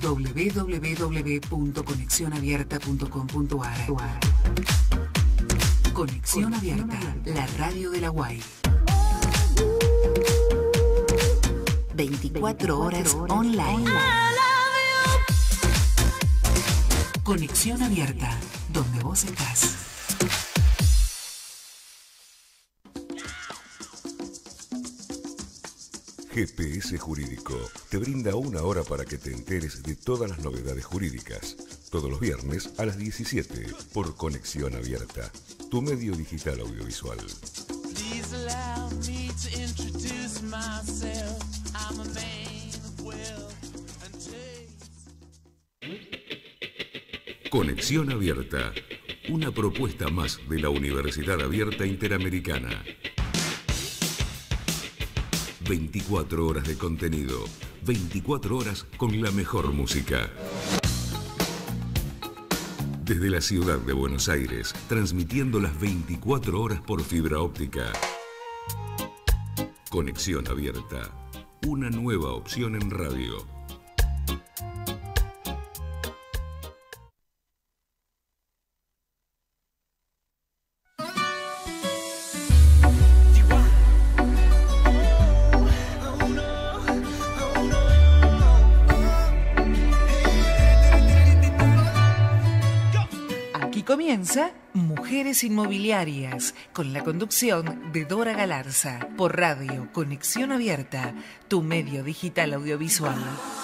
www.conexionabierta.com.ar. Conexión Abierta, la radio de la UAI. 24 horas online. Conexión Abierta, donde vos estás. GPS Jurídico te brinda una hora para que te enteres de todas las novedades jurídicas. Todos los viernes a las 17 por Conexión Abierta, tu medio digital audiovisual. Conexión Abierta, una propuesta más de la Universidad Abierta Interamericana. 24 horas de contenido, 24 horas con la mejor música. Desde la ciudad de Buenos Aires, transmitiendo las 24 horas por fibra óptica. Conexión Abierta, una nueva opción en radio. Comienza Mujeres Inmobiliarias, con la conducción de Dora Galarza, por radio Conexión Abierta, tu medio digital audiovisual.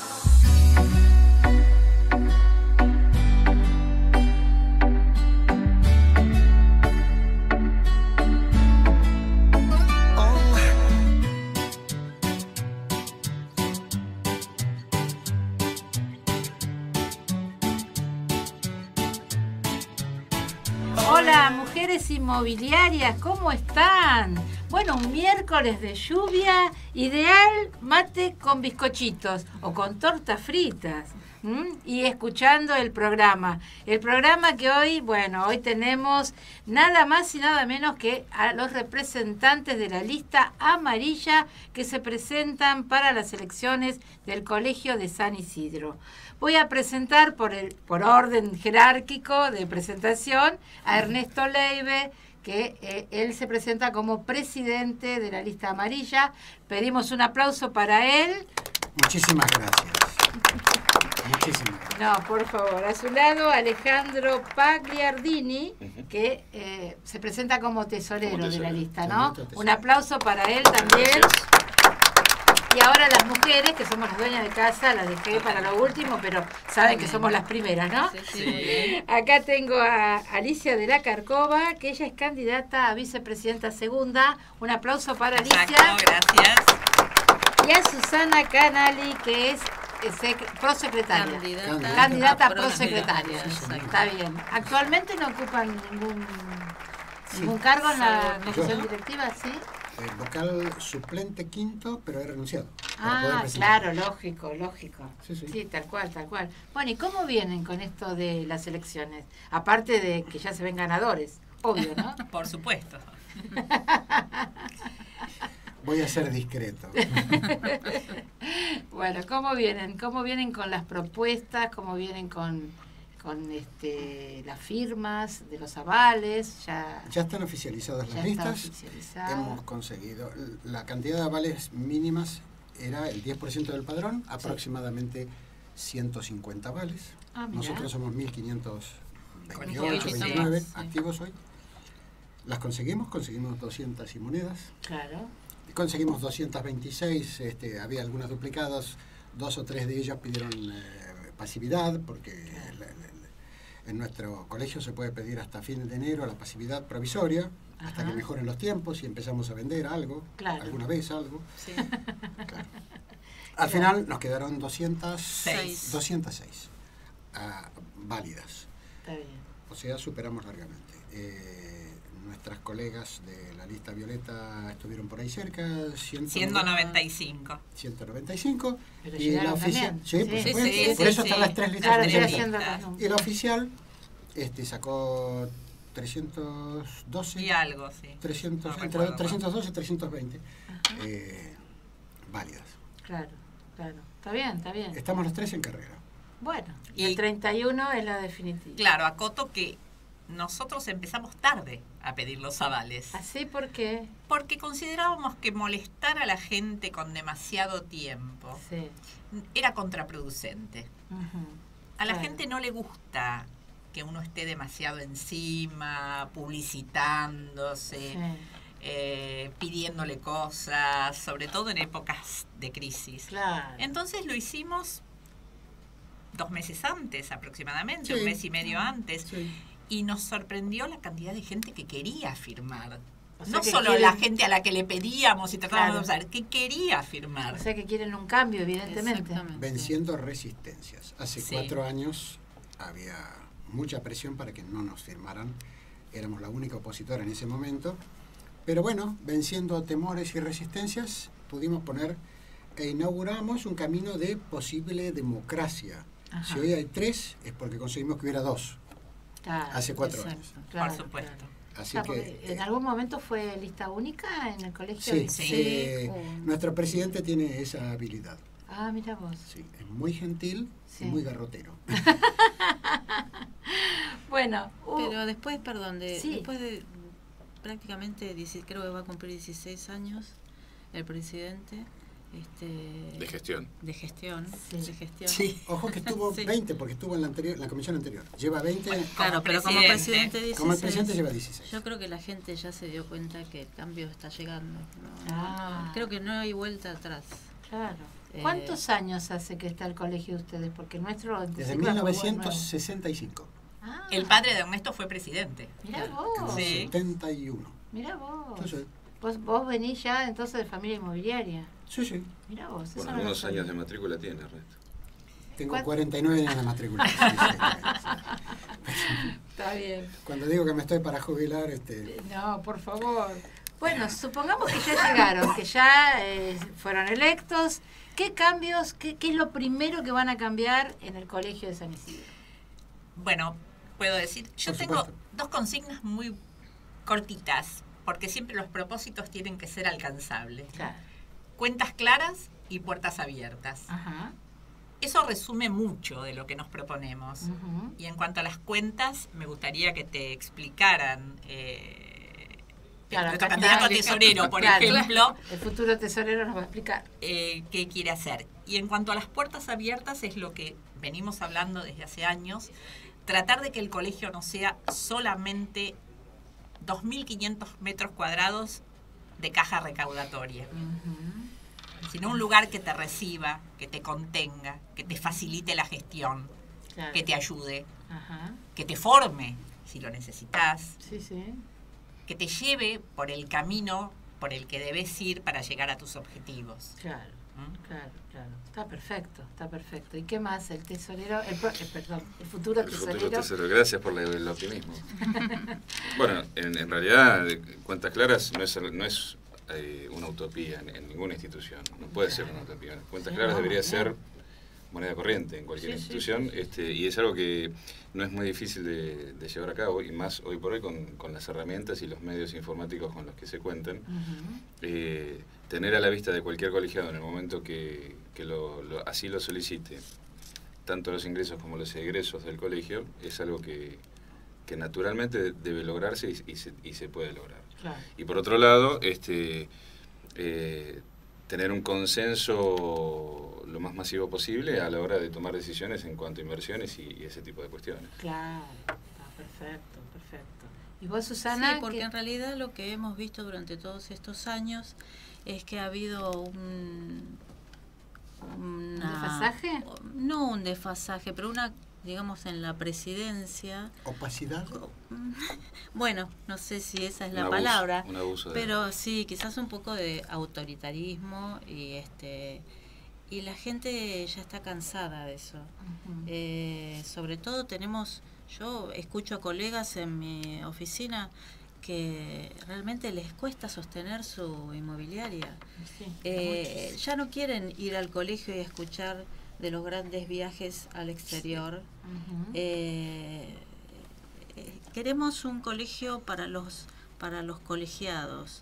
Hola, mujeres inmobiliarias, ¿cómo están? Bueno, un miércoles de lluvia, ideal mate con bizcochitos o con tortas fritas. Y escuchando el programa. El programa que hoy, bueno, hoy tenemos nada más y nada menos que a los representantes de la lista amarilla que se presentan para las elecciones del Colegio de San Isidro. Voy a presentar por orden jerárquico de presentación a Ernesto Leibe, que él se presenta como presidente de la lista amarilla. Pedimos un aplauso para él. Muchísimas gracias. Muchísimas gracias. No, por favor. A su lado, Alejandro Pagliardini, que se presenta como tesorero de la lista, ¿no? Un aplauso para él también. Y ahora las mujeres, que somos las dueñas de casa, las dejé para lo último, pero saben que somos las primeras, ¿no? Sí. Acá tengo a Alicia de la Carcova, que ella es candidata a vicepresidenta segunda. Un aplauso para Alicia. Exacto, gracias. Y a Susana Canali, que es prosecretaria. Candidata a prosecretaria. Está bien. Actualmente no ocupan ningún cargo en la comisión directiva, ¿sí? Vocal suplente quinto, pero he renunciado. Claro, lógico. Sí. Tal cual. Bueno, ¿y cómo vienen con esto de las elecciones? Aparte de que ya se ven ganadores, obvio, ¿no? Por supuesto. Voy a ser discreto. Bueno, ¿cómo vienen? ¿Cómo vienen con las propuestas? ¿Cómo vienen con las firmas de los avales? Ya están oficializadas las listas. Hemos conseguido la cantidad de avales mínimas, era el 10% del padrón, aproximadamente 150 avales. Nosotros somos 1528, 29 activos hoy. Las conseguimos 200 y monedas. Claro. Conseguimos 226, había algunas duplicadas, 2 o 3 de ellas pidieron pasividad, porque en nuestro colegio se puede pedir hasta fin de enero la pasividad provisoria, hasta que mejoren los tiempos y empezamos a vender algo, alguna vez algo. Sí. Claro. Al final nos quedaron 206 válidas. Está bien. O sea, superamos largamente. Nuestras colegas de la lista violeta estuvieron por ahí cerca, 195. 195. Pero y la oficial, sí, por supuesto, por eso están las tres listas. Y la oficial sacó 312 y algo, sí. 312 y 320 válidas. Claro. Está bien. Estamos los tres en carrera. Bueno, y el 31 es la definitiva. Claro, acoto que nosotros empezamos tarde a pedir los avales. ¿Así por qué? Porque considerábamos que molestar a la gente con demasiado tiempo era contraproducente. A la gente no le gusta que uno esté demasiado encima, publicitándose, pidiéndole cosas, sobre todo en épocas de crisis. Claro. Entonces lo hicimos 2 meses antes aproximadamente, 1 mes y medio antes. Y nos sorprendió la cantidad de gente que quería firmar. O sea, no solo la gente a la que le pedíamos y tratábamos de saber, que quería firmar. O sea que quieren un cambio, evidentemente. Venciendo resistencias. Hace 4 años había mucha presión para que no nos firmaran. Éramos la única opositora en ese momento. Pero bueno, venciendo temores y resistencias, pudimos poner e inauguramos un camino de posible democracia. Si hoy hay 3, es porque conseguimos que hubiera 2. Claro, hace 4 años. Por supuesto. Así que, ¿en algún momento fue lista única en el colegio? Sí. Nuestro presidente tiene esa habilidad. Ah, mira vos. Sí, es muy gentil y muy garrotero. Bueno. Pero después, perdón, después de prácticamente, creo que va a cumplir 16 años el presidente. De gestión. Sí. Ojo que estuvo 20 porque estuvo en la comisión anterior. Lleva 20. Claro, pero como presidente 16. Como el presidente lleva 16. Yo creo que la gente ya se dio cuenta que el cambio está llegando. Creo que no hay vuelta atrás. Claro. ¿Cuántos años hace que está el colegio de ustedes? Porque nuestro... Desde 1965. El padre de Ernesto fue presidente. Mirá vos. En 71. Mirá vos. Sí. Vos venís ya entonces de familia inmobiliaria. Sí. Mirá vos. Bueno, algunos años de matrícula tiene, Ernesto. Tengo 49 años de matrícula. Está bien. Cuando digo que me estoy para jubilar, No, por favor. Bueno, supongamos que ya llegaron, que ya fueron electos. ¿Qué cambios, qué es lo primero que van a cambiar en el colegio de San Isidro? Bueno, puedo decir, yo tengo 2 consignas muy cortitas, porque siempre los propósitos tienen que ser alcanzables. Claro. Cuentas claras y puertas abiertas. Eso resume mucho de lo que nos proponemos. Y en cuanto a las cuentas, me gustaría que te explicaran nuestro candidato a tesorero, por ejemplo. El futuro tesorero nos va a explicar. ¿Qué quiere hacer? Y en cuanto a las puertas abiertas, es lo que venimos hablando desde hace años, tratar de que el colegio no sea solamente 2.500 metros cuadrados de caja recaudatoria, sino un lugar que te reciba, que te contenga, que te facilite la gestión, que te ayude, que te forme si lo necesitas, que te lleve por el camino por el que debes ir para llegar a tus objetivos. Claro. Está perfecto. ¿Y qué más? El tesorero, el futuro tesorero. Gracias por el optimismo. Bueno, en realidad, cuentas claras no es una utopía en ninguna institución. No puede ser una utopía. Cuentas claras debería ser moneda corriente en cualquier institución, y es algo que no es muy difícil de llevar a cabo, y más hoy por hoy con las herramientas y los medios informáticos con los que se cuentan. Tener a la vista de cualquier colegiado en el momento que así lo solicite, tanto los ingresos como los egresos del colegio, es algo que naturalmente debe lograrse y se puede lograr. Claro. Y por otro lado, tener un consenso lo más masivo posible a la hora de tomar decisiones en cuanto a inversiones y ese tipo de cuestiones. Claro, perfecto. ¿Y vos, Susana? Sí, porque en realidad lo que hemos visto durante todos estos años es que ha habido ¿un desfasaje? No un desfasaje, pero digamos, en la presidencia. ¿Opacidad? Bueno, no sé si esa es la palabra, pero sí, quizás un poco de autoritarismo y la gente ya está cansada de eso. Sobre todo yo escucho colegas en mi oficina que realmente les cuesta sostener su inmobiliaria. Ya no quieren ir al colegio y escuchar de los grandes viajes al exterior. Queremos un colegio para los colegiados.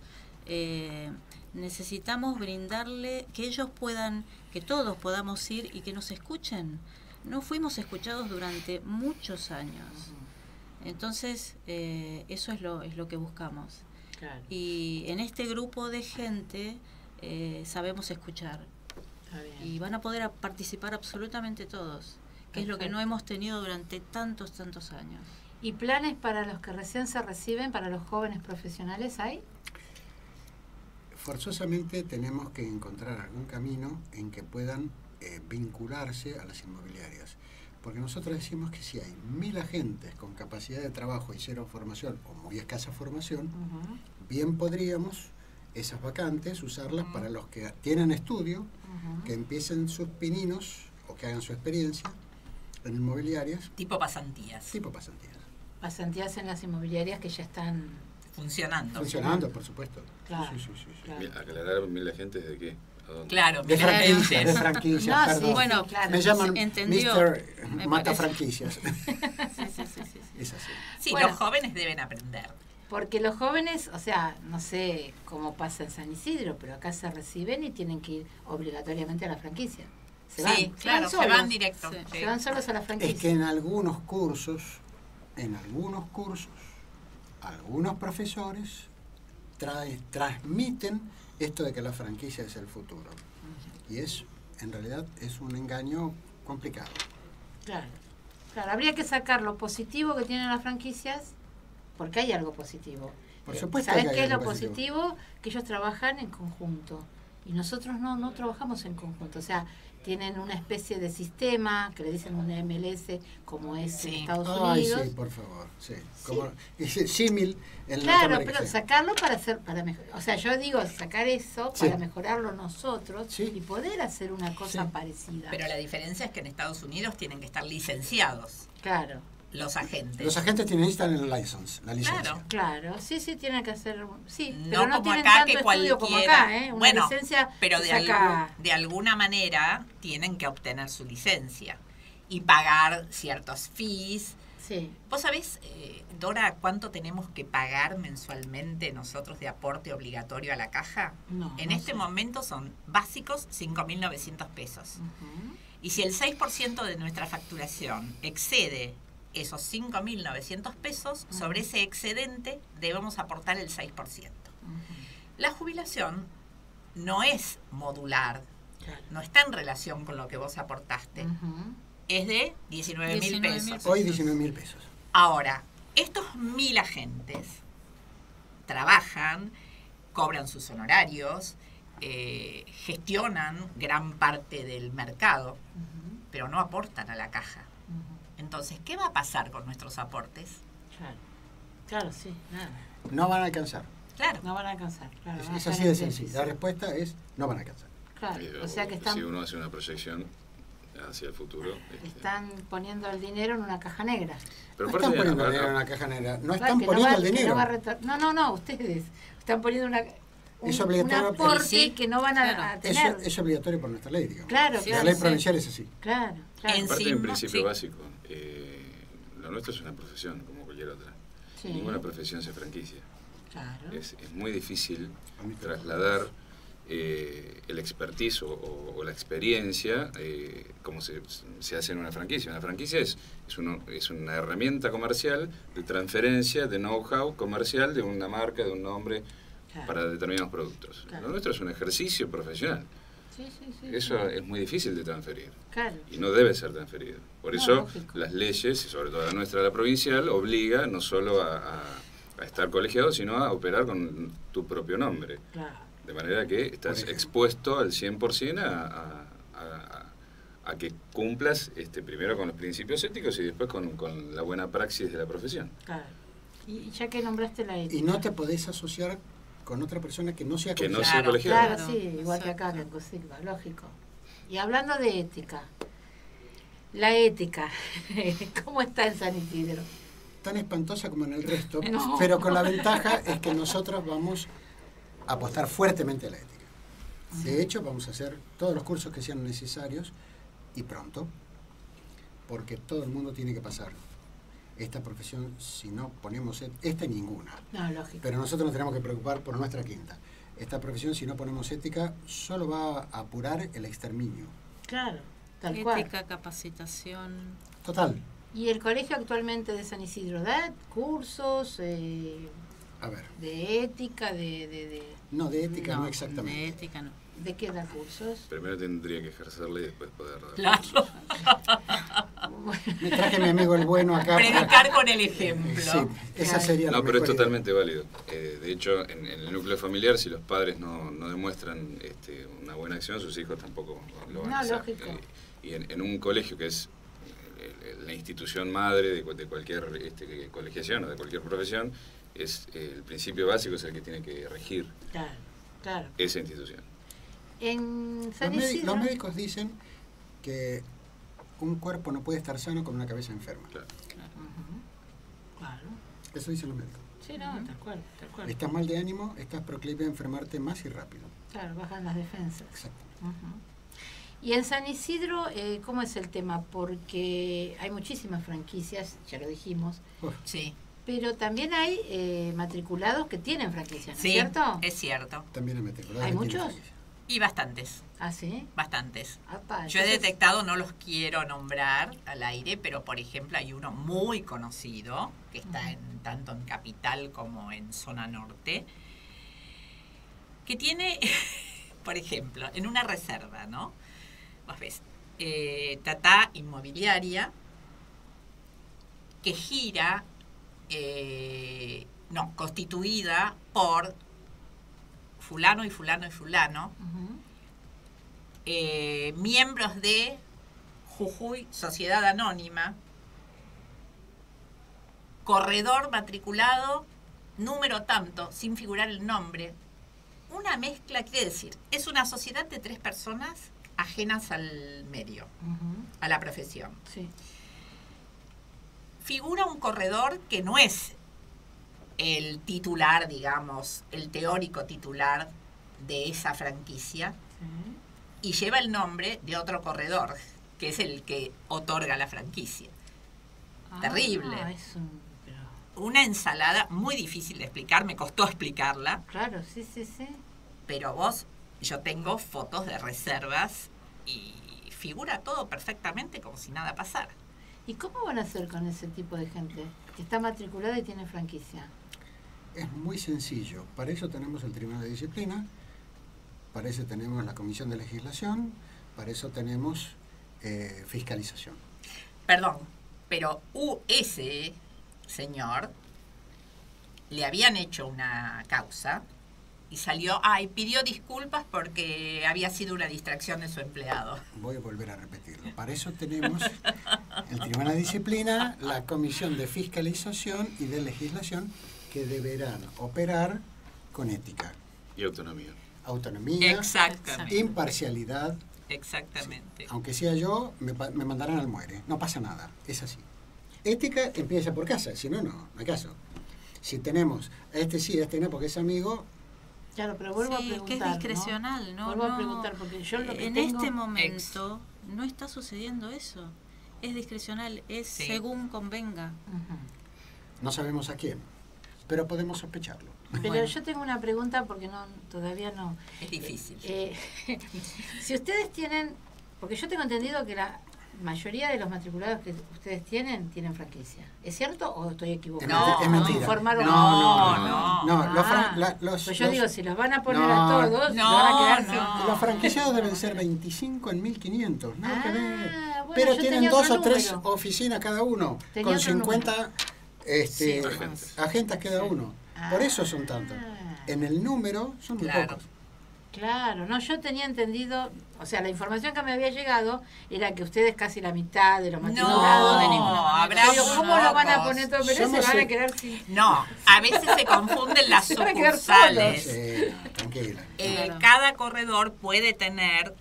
Necesitamos brindarle que ellos que todos podamos ir y que nos escuchen. no fuimos escuchados durante muchos años. Entonces, eso es lo que buscamos. Claro. Y en este grupo de gente sabemos escuchar. Y van a poder participar absolutamente todos, que es lo que no hemos tenido durante tantos años. ¿Y planes para los que recién se reciben, para los jóvenes profesionales hay? Forzosamente tenemos que encontrar algún camino en que puedan vincularse a las inmobiliarias. Porque nosotros decimos que si hay 1000 agentes con capacidad de trabajo y 0 formación o muy escasa formación, bien podríamos esas vacantes usarlas para los que tienen estudio, que empiecen sus pininos o que hagan su experiencia en inmobiliarias. Tipo pasantías. Pasantías en las inmobiliarias que ya están funcionando, por supuesto. Claro. Sí. Claro. Aclarar 1000 agentes de qué. Claro, de franquicias, no, perdón. Sí, bueno, claro. Me llaman entendió, Mr. Mata franquicias. Sí. Es así. Sí, bueno, los jóvenes deben aprender. Porque los jóvenes, o sea, no sé cómo pasa en San Isidro, pero acá se reciben y tienen que ir obligatoriamente a la franquicia. Se van directo. Se van solos a la franquicia. Es que en algunos cursos, algunos profesores transmiten esto de que la franquicia es el futuro. Y en realidad es un engaño complicado. Claro, habría que sacar lo positivo que tienen las franquicias, porque hay algo positivo. Por supuesto. ¿Sabes qué es lo positivo? Que ellos trabajan en conjunto. Y nosotros no trabajamos en conjunto. O sea, tienen una especie de sistema que le dicen un MLS, como es en Estados Unidos. Ay, sí, por favor. Sí. Como símil en claro, pero sacarlo para mejorar. O sea, yo digo, sacar eso para mejorarlo nosotros y poder hacer una cosa parecida. Pero la diferencia es que en Estados Unidos tienen que estar licenciados. Claro. Los agentes. Los agentes necesitan el license, la licencia. Claro, sí, tienen que hacer, pero no tienen acá tanto que estudio como acá, ¿eh? Una licencia pero de alguna manera tienen que obtener su licencia y pagar ciertos fees. Sí. ¿Vos sabés, Dora, cuánto tenemos que pagar mensualmente nosotros de aporte obligatorio a la caja? No, en este momento son básicos 5.900 pesos. Y si el 6% de nuestra facturación excede esos 5.900 pesos, sobre ese excedente debemos aportar el 6%. La jubilación no es modular, no está en relación con lo que vos aportaste. Es de 19.000 pesos. Hoy 19.000 pesos. Ahora, estos 1.000 agentes trabajan, cobran sus honorarios, gestionan gran parte del mercado, pero no aportan a la caja. Entonces, ¿qué va a pasar con nuestros aportes? Claro, sí, nada. No van a alcanzar. Claro. No van a alcanzar. Claro, es así de sencillo. La respuesta es no van a alcanzar. Claro, o sea que están... Si uno hace una proyección hacia el futuro... Están poniendo el dinero en una caja negra. Pero no están poniendo el dinero en una caja negra. No están poniendo el dinero. No, ustedes están poniendo un aporte que no van a tener. Es obligatorio por nuestra ley, digamos. Claro, la ley provincial es así. Claro. Aparte de un principio básico, lo nuestro es una profesión como cualquier otra. Ninguna profesión se franquicia. Claro. Es muy difícil trasladar el expertise o la experiencia como se hace en una franquicia. Una franquicia es una herramienta comercial de transferencia de know-how comercial de una marca, de un nombre para determinados productos. Lo nuestro es un ejercicio profesional. Eso es muy difícil de transferir. Y no debe ser transferido. Por eso las leyes, y sobre todo la nuestra, la provincial, obliga no solo a estar colegiado, sino a operar con tu propio nombre. De manera que estás expuesto al 100% a que cumplas primero con los principios éticos y después con la buena praxis de la profesión. Y ya que nombraste la ética. Y no te podés asociar con otra persona que no sea colegiada. Que no sea colegiada. Claro, sí, igual que acá en Cosilva, lógico. Y hablando de ética, la ética, ¿cómo está en San Isidro? Tan espantosa como en el resto, pero con la ventaja es que nosotros vamos a apostar fuertemente a la ética. De hecho, vamos a hacer todos los cursos que sean necesarios y pronto, porque todo el mundo tiene que pasar. Esta profesión, si no ponemos esta y ninguna. No, lógico. Pero nosotros nos tenemos que preocupar por nuestra quinta. Esta profesión, si no ponemos ética, solo va a apurar el exterminio. Claro. Tal ética, cual. capacitación. Total. ¿Y el colegio actualmente de San Isidro da cursos A ver. de ética, No, de ética no exactamente. De ética no. ¿De qué da cursos? Primero tendría que ejercerle y después poder dar. Claro. Me traje a mi amigo el bueno acá. Predicar con el ejemplo. Sí, esa sería la No, pero es mejor totalmente válido. De hecho, en el núcleo familiar, si los padres no demuestran una buena acción, sus hijos tampoco lo van a hacer. Lógico. Y en un colegio que es la institución madre de cualquier colegiación o de cualquier profesión, el principio básico es el que tiene que regir Claro. esa institución. En San Isidro... Los médicos dicen que un cuerpo no puede estar sano con una cabeza enferma. Claro. Claro. Eso dicen los médicos. Sí, no, tal cual. Estás mal de ánimo, estás proclive a enfermarte más y rápido. Claro, bajan las defensas. Exacto. Y en San Isidro, ¿cómo es el tema? Porque hay muchísimas franquicias, ya lo dijimos, Sí. pero también hay matriculados que tienen franquicias, ¿no Sí, es cierto? es cierto. También hay matriculados. ¿Hay que tienen muchos? franquicia. Y bastantes. ¿Ah, sí? Bastantes. Apa, Yo he entonces- detectado, no los quiero nombrar al aire, pero por ejemplo hay uno muy conocido que está tanto en Capital como en Zona Norte, que tiene, por ejemplo, en una reserva, ¿no? Vos ves, Tatá Inmobiliaria, que gira, constituida por fulano y fulano y fulano, miembros de Jujuy Sociedad Anónima, corredor matriculado, número tanto, sin figurar el nombre. Una mezcla, quiere decir, es una sociedad de 3 personas ajenas al medio, a la profesión. Sí. Figura un corredor que no es el titular, digamos, el teórico titular de esa franquicia, y lleva el nombre de otro corredor, que es el que otorga la franquicia. Terrible. Una ensalada muy difícil de explicar, me costó explicarla. Claro, sí. Pero yo tengo fotos de reservas y figura todo perfectamente como si nada pasara. ¿Y cómo van a hacer con ese tipo de gente que está matriculada y tiene franquicia? Es muy sencillo. Para eso tenemos el Tribunal de Disciplina, para eso tenemos la Comisión de Legislación, para eso tenemos fiscalización. Perdón, pero ese señor le habían hecho una causa y salió, y pidió disculpas porque había sido una distracción de su empleado. Voy a volver a repetirlo. Para eso tenemos el Tribunal de Disciplina, la Comisión de Fiscalización y de Legislación, que deberán operar con ética. Y autonomía. Autonomía, Exactamente. imparcialidad. Exactamente. Sí. Aunque sea yo, me mandarán al muere. No pasa nada, es así. Ética empieza por casa, si no, no hay caso. Si tenemos a este sí, a este no, porque es amigo... Claro, pero vuelvo a preguntar, que es discrecional, ¿no? Vuelvo a preguntar, porque yo lo que en tengo... este momento no está sucediendo eso. Es discrecional, es según convenga. No sabemos a quién, pero podemos sospecharlo. Pero yo tengo una pregunta porque todavía no... Es difícil. Si ustedes tienen... Porque yo tengo entendido que la mayoría de los matriculados que ustedes tienen franquicia. ¿Es cierto o estoy equivocado? Es mentira. ¿Informaron? Pues yo digo, si los van a poner a todos, van a quedar sin... Los franquiciados deben ser 25 en 1.500, nada que ver. Bueno, pero yo tienen tenía 2 o otro 3 número. oficinas cada uno, Tenía con otro 50 agentes cada Sí. uno. Por eso son tantos. En el número son muy pocos. Claro, no, yo tenía entendido, o sea, la información que me había llegado era que ustedes casi la mitad de los matriculados de ninguna habrá manera. ¿Cómo lo van a pocos. poner todo? Pero se van a quedar sin... No, a veces se confunden las Se van a quedar sucursales. Sí, no, tranquila. Cada corredor puede tener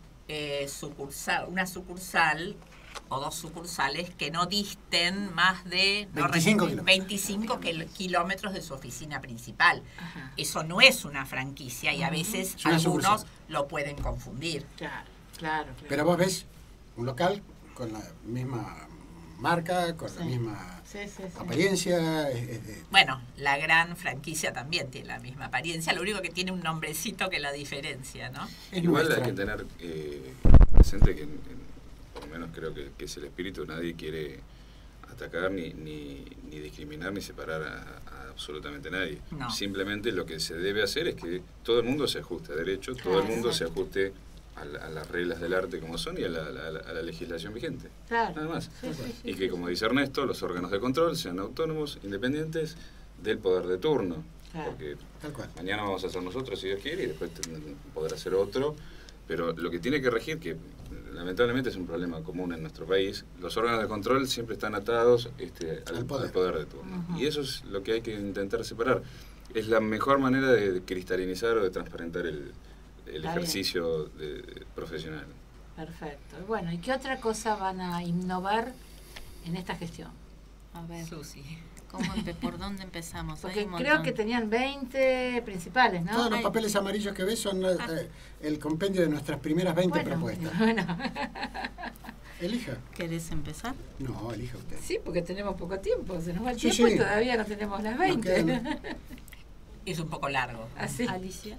una sucursal o 2 sucursales que no disten más de 25 kilómetros de su oficina principal. Ajá. Eso no es una franquicia y a veces algunos sucursal. lo pueden confundir. Claro. Pero vos ves un local con la misma marca, con la misma apariencia. Bueno, la gran franquicia también tiene la misma apariencia, lo único que tiene un nombrecito que la diferencia, ¿no? Igual hay que tener presente que menos creo que es el espíritu, nadie quiere atacar ni discriminar ni separar a absolutamente nadie. No. Simplemente lo que se debe hacer es que todo el mundo se ajuste a derecho, todo el mundo se ajuste a las reglas del arte como son y a la legislación vigente. Claro. Nada más. Sí, y que, como dice Ernesto, los órganos de control sean autónomos, independientes del poder de turno. Claro. Porque Tal cual. mañana vamos a hacer nosotros, si Dios quiere, y después podrá ser otro. Pero lo que tiene que regir, que lamentablemente es un problema común en nuestro país, los órganos de control siempre están atados al poder de turno. Y eso es lo que hay que intentar separar. Es la mejor manera de cristalinizar o de transparentar el ejercicio profesional. Perfecto. Bueno, ¿y qué otra cosa van a innovar en esta gestión? A ver, Susi. ¿Por dónde empezamos? Porque creo que tenían 20 principales, ¿no? Todos los papeles amarillos que ves son el compendio de nuestras primeras 20 propuestas. Bueno. Elija. ¿Querés empezar? No, elija usted. Sí, porque tenemos poco tiempo, se nos va el tiempo y todavía no tenemos las 20. Es un poco largo. Así. Alicia.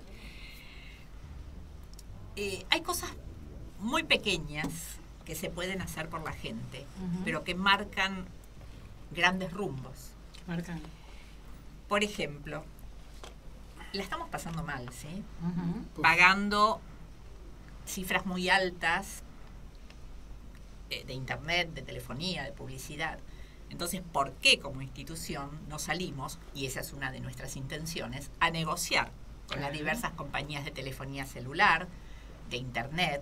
Hay cosas muy pequeñas que se pueden hacer por la gente, pero que marcan grandes rumbos. Por ejemplo, la estamos pasando mal, ¿sí? Pagando cifras muy altas de internet, de telefonía, de publicidad. Entonces, ¿por qué como institución no salimos, y esa es una de nuestras intenciones, a negociar con las diversas compañías de telefonía celular, de internet,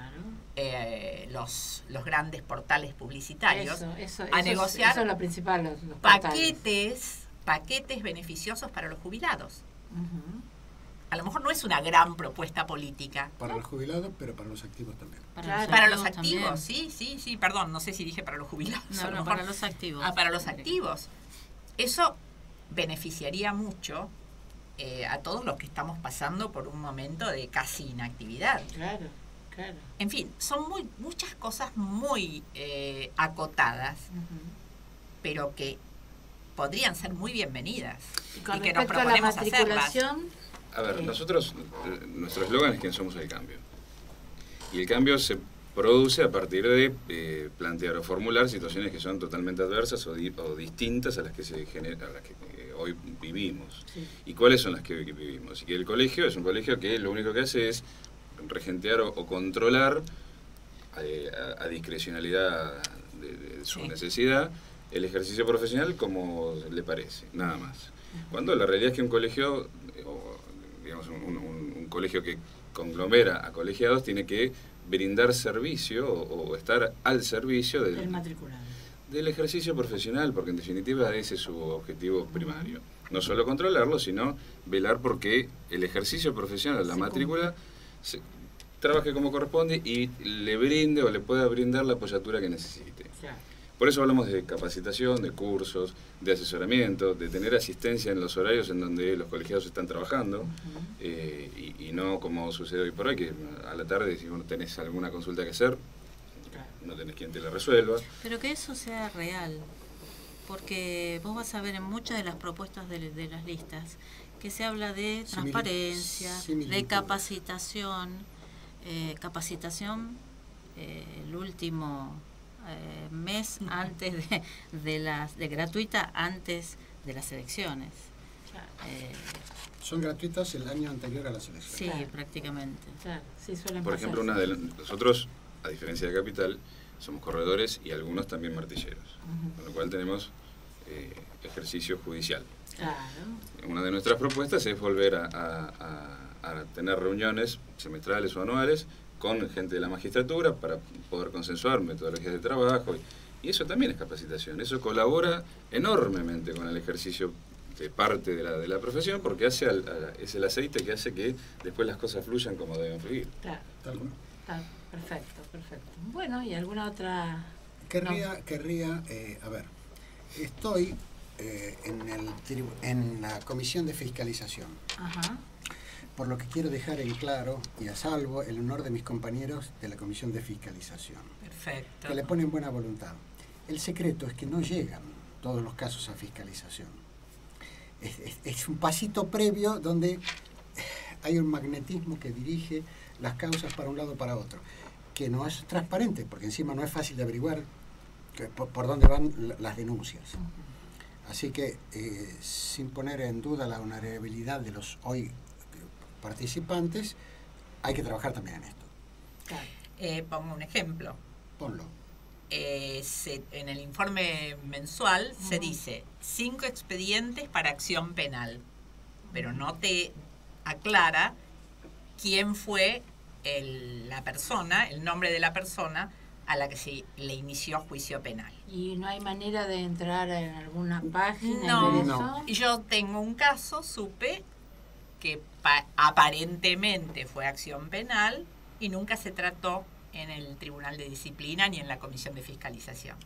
los grandes portales publicitarios, a negociar eso es lo principal, los paquetes beneficiosos para los jubilados? A lo mejor no es una gran propuesta política. Para los jubilados, pero para los activos también. Para los activos, sí, perdón, no sé si dije para los jubilados. No, para los activos. Para los activos. Eso beneficiaría mucho a todos los que estamos pasando por un momento de casi inactividad. Claro. En fin, son muchas cosas muy acotadas, pero que podrían ser muy bienvenidas y que nos proponemos hacerlas. A ver, nosotros, nuestro eslogan es que somos el cambio. Y el cambio se produce a partir de plantear o formular situaciones que son totalmente adversas o distintas a las que hoy vivimos. Sí. ¿Y cuáles son las que vivimos? Y que el colegio es un colegio que lo único que hace es regentear o controlar a discrecionalidad de su necesidad el ejercicio profesional como le parece, nada más. Cuando la realidad es que un colegio, digamos un colegio que conglomera a colegiados, tiene que brindar servicio o estar al servicio del matriculado, del ejercicio profesional, porque en definitiva ese es su objetivo primario. No solo controlarlo, sino velar porque el ejercicio profesional, la matrícula, trabaje como corresponde y le brinde o le pueda brindar la apoyatura que necesite. Por eso hablamos de capacitación, de cursos, de asesoramiento, de tener asistencia en los horarios en donde los colegiados están trabajando, y no como sucede hoy por hoy, que a la tarde, si no tenés alguna consulta que hacer, no tenés quien te la resuelva. Pero que eso sea real, porque vos vas a ver en muchas de las propuestas de las listas que se habla de transparencia, de capacitación, el último mes antes de gratuita antes de las elecciones. Son gratuitas el año anterior a las elecciones. Sí, prácticamente. Sí, suelen Por ejemplo, nosotros, a diferencia de Capital, somos corredores y algunos también martilleros, con lo cual tenemos ejercicio judicial. Una de nuestras propuestas es volver a tener reuniones semestrales o anuales con gente de la magistratura para poder consensuar metodologías de trabajo, y eso también es capacitación. Eso colabora enormemente con el ejercicio de parte de la profesión, porque es el aceite que hace que después las cosas fluyan como deben fluir. Perfecto. Bueno, ¿y alguna otra? Querría a ver, estoy en la comisión de fiscalización. Por lo que quiero dejar en claro y a salvo el honor de mis compañeros de la Comisión de Fiscalización. Perfecto. Que le ponen buena voluntad. El secreto es que no llegan todos los casos a fiscalización. Es un pasito previo donde hay un magnetismo que dirige las causas para un lado o para otro. que no es transparente, porque encima no es fácil de averiguar por dónde van las denuncias. Así que, sin poner en duda la honorabilidad de los hoy participantes, hay que trabajar también en esto. Pongo un ejemplo. Ponlo. En el informe mensual se dice 5 expedientes para acción penal, pero no te aclara quién fue la persona, el nombre de la persona a la que se le inició juicio penal. ¿Y no hay manera de entrar en alguna página? No, y ver eso? Yo tengo un caso, supe que aparentemente fue acción penal y nunca se trató en el Tribunal de Disciplina ni en la Comisión de Fiscalización.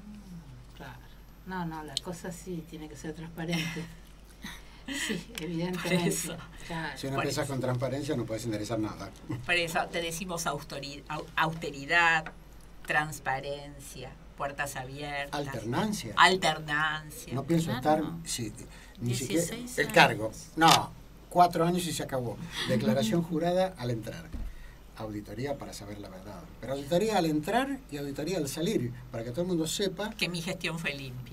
Claro. No, la cosa sí tiene que ser transparente. Sí, evidentemente. Claro. Si no empiezas con transparencia no puedes enderezar nada. Por eso te decimos austeridad, transparencia, puertas abiertas. Alternancia. No pienso estar... Sí, ni siquiera el cargo. No, 4 años y se acabó. Declaración jurada al entrar. Auditoría para saber la verdad. Pero auditoría al entrar y auditoría al salir, para que todo el mundo sepa... Que mi gestión fue limpia.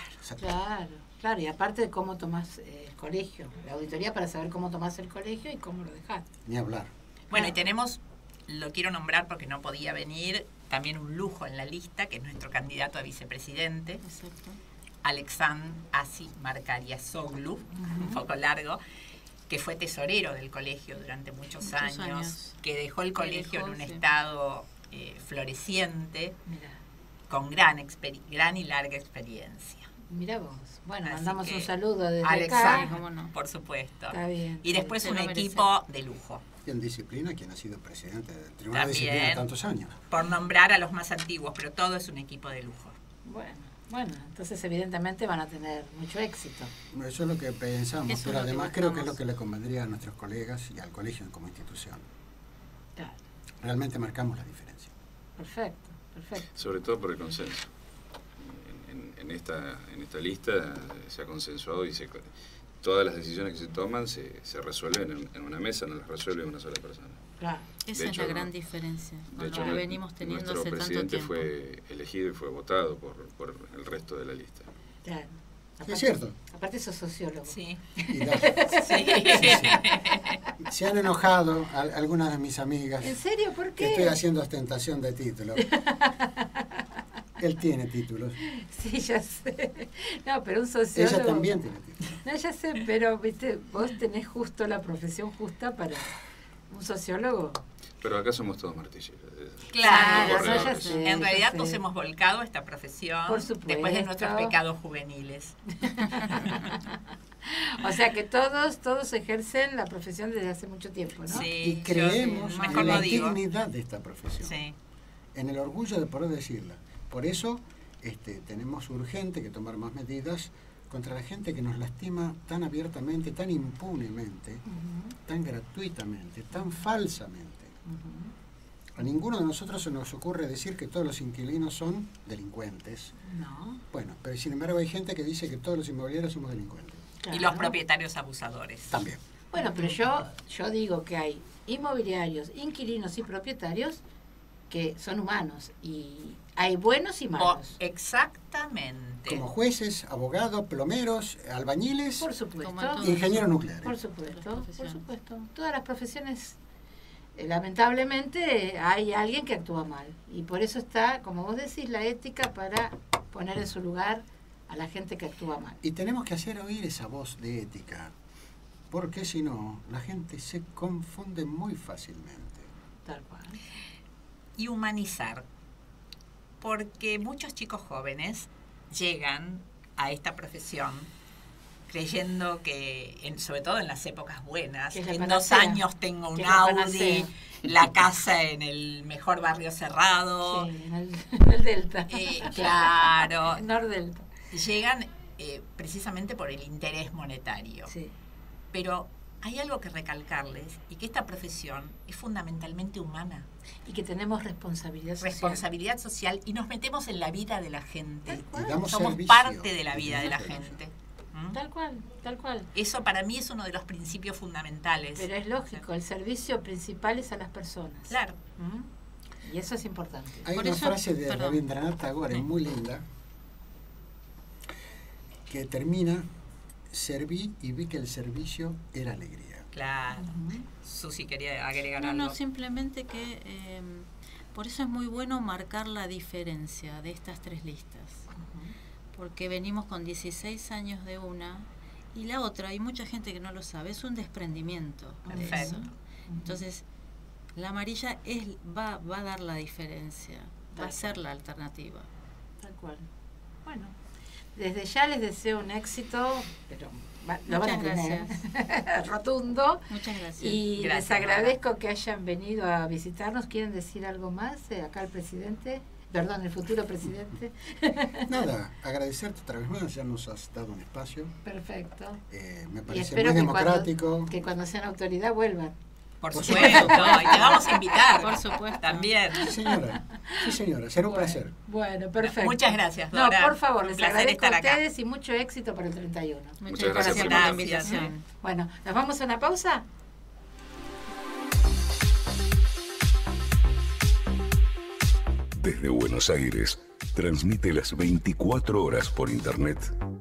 Claro, y aparte de cómo tomás el colegio. La auditoría para saber cómo tomás el colegio y cómo lo dejás. Ni hablar. Bueno, y tenemos, lo quiero nombrar porque no podía venir, también un lujo en la lista, que es nuestro candidato a vicepresidente. Exacto. Alexandr Asi Markariasoglu, un poco largo, que fue tesorero del colegio durante muchos años, que dejó el colegio en un estado floreciente, con gran y larga experiencia. Mira vos. Bueno, Así mandamos que, un saludo desde Alexandr, acá. ¿Cómo no? Por supuesto. Está bien. Y después un equipo de lujo. Y en disciplina, quien ha sido presidente del Tribunal de También, Disciplina tantos años. Por nombrar a los más antiguos, pero todo es un equipo de lujo. Bueno, entonces evidentemente van a tener mucho éxito. Eso es lo que pensamos, pero además creo que es lo que le convendría a nuestros colegas y al colegio como institución. Claro. Realmente marcamos la diferencia. Perfecto. Sobre todo por el consenso. En esta lista se ha consensuado y todas las decisiones que se toman se resuelven en una mesa, no las resuelve una sola persona. Claro. Esa es la gran diferencia. De hecho, venimos teniendo nuestro hace tanto presidente tiempo. fue elegido y fue votado por el resto de la lista. Claro. Es cierto. Aparte sos sociólogo. Sí. Se han enojado algunas de mis amigas. ¿En serio? ¿Por qué? Que estoy haciendo ostentación de títulos. Él tiene títulos. Sí, ya sé. No, pero un sociólogo... Ella también tiene títulos. No, ya sé, pero viste, vos tenés justo la profesión justa para un sociólogo. Pero acá somos todos martilleros. Claro, ya sé, en realidad sé. nos hemos volcado a esta profesión Por supuesto. después de nuestros pecados juveniles. O sea que todos ejercen la profesión desde hace mucho tiempo, ¿no? Sí, Y creemos en la dignidad de esta profesión. Sí. En el orgullo de poder decirla. Por eso tenemos urgente que tomar más medidas contra la gente que nos lastima tan abiertamente, tan impunemente, tan gratuitamente, tan falsamente. A ninguno de nosotros se nos ocurre decir que todos los inquilinos son delincuentes. No. Bueno, pero sin embargo hay gente que dice que todos los inmobiliarios somos delincuentes. Claro. Y los propietarios abusadores. También. Bueno, pero yo digo que hay inmobiliarios, inquilinos y propietarios que son humanos y hay buenos y malos. Exactamente. Como jueces, abogados, plomeros, albañiles, Por supuesto. ingenieros nucleares. Por supuesto. Todas las profesiones, lamentablemente, hay alguien que actúa mal. Y por eso está, como vos decís, la ética para poner en su lugar a la gente que actúa mal. Y tenemos que hacer oír esa voz de ética, porque si no, la gente se confunde muy fácilmente. Tal cual. Y humanizar. Porque muchos chicos jóvenes llegan a esta profesión creyendo que, sobre todo en las épocas buenas, en 2 años tengo un Audi, la casa en el mejor barrio cerrado. Sí, en el Delta. Claro. Nordelta. Llegan precisamente por el interés monetario. Sí. Pero hay algo que recalcarles, y que esta profesión es fundamentalmente humana. Y que tenemos responsabilidad social. Responsabilidad social, y nos metemos en la vida de la gente. Somos Somos parte de la vida de la gente. Tal cual. Eso para mí es uno de los principios fundamentales. Pero es lógico, el servicio principal es a las personas. Claro. Y eso es importante. Hay una frase de Rabindranath Tagore muy linda que termina: serví y vi que el servicio era alegría. Claro. Susi quería agregar algo. No, simplemente que por eso es muy bueno marcar la diferencia de estas tres listas. Porque venimos con 16 años de una y la otra, hay mucha gente que no lo sabe, es un desprendimiento de eso. Entonces, la amarilla va a dar la diferencia, va a ser la alternativa. Tal cual. Bueno, desde ya les deseo un éxito, pero lo van a tener rotundo. Muchas gracias. Y les agradezco que hayan venido a visitarnos. ¿Quieren decir algo más acá el presidente? Perdón, el futuro presidente. Nada, agradecerte otra vez más, ya nos has dado un espacio. Perfecto. Me parece muy democrático. Que cuando sean autoridad vuelvan. Por supuesto, y te vamos a invitar. Por supuesto. También. Sí, señora, será un placer. Bueno, perfecto. Muchas gracias, Dora. No, por favor, les agradezco a ustedes acá. Y mucho éxito para el 31. Muchas gracias por la invitación. Bueno, ¿nos vamos a una pausa? Desde Buenos Aires, transmite las 24 horas por Internet.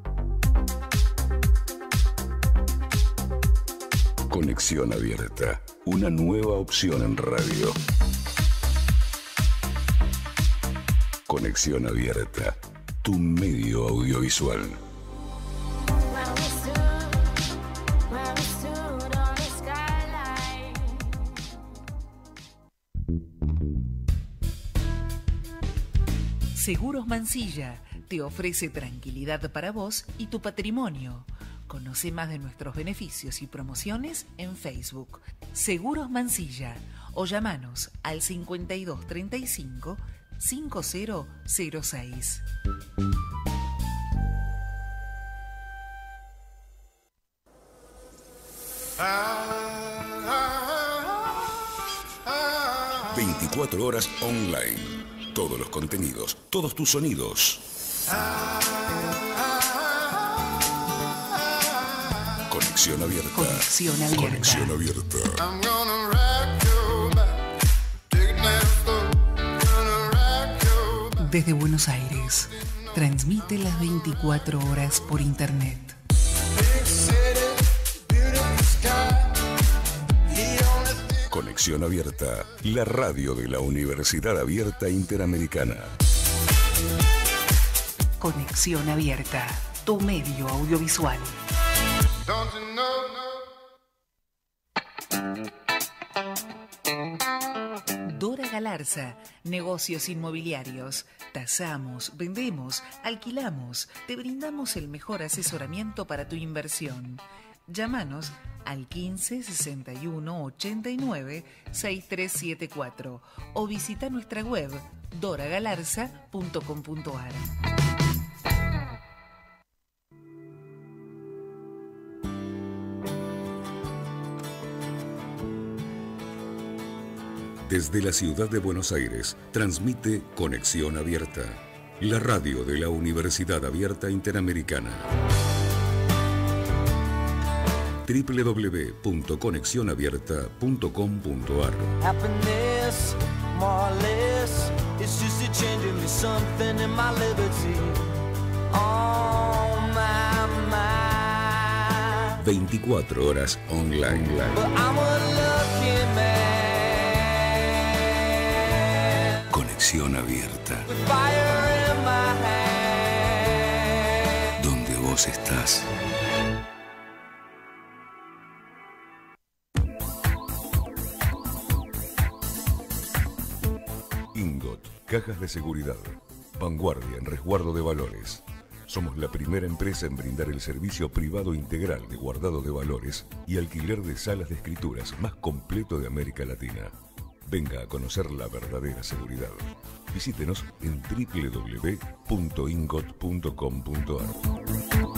Conexión Abierta, una nueva opción en radio. Conexión Abierta, tu medio audiovisual. Seguros Mansilla te ofrece tranquilidad para vos y tu patrimonio. Conoce más de nuestros beneficios y promociones en Facebook. Seguros Mansilla o llamanos al 5235 5006. ...24 horas online... Todos los contenidos, todos tus sonidos. Conexión Abierta. Conexión Abierta. Conexión Abierta. Desde Buenos Aires, transmite las 24 horas por Internet. Conexión Abierta, la radio de la Universidad Abierta Interamericana. Conexión Abierta, tu medio audiovisual. Dora Galarza, negocios inmobiliarios. Tasamos, vendemos, alquilamos. Te brindamos el mejor asesoramiento para tu inversión. Llámanos al 15 61 89 6374 o visita nuestra web doragalarza.com.ar. Desde la ciudad de Buenos Aires, transmite Conexión Abierta, la radio de la Universidad Abierta Interamericana. www.conexionabierta.com.ar. Happiness, more or less, it's just a change in me, something in my liberty. Oh my mind. 24 horas online. But I'm a lucky man. Conexión Abierta. With fire in my hand. Donde vos estás. Ingot, cajas de seguridad, vanguardia en resguardo de valores. Somos la primera empresa en brindar el servicio privado integral de guardado de valores y alquiler de salas de escrituras más completo de América Latina. Venga a conocer la verdadera seguridad. Visítenos en www.ingot.com.ar.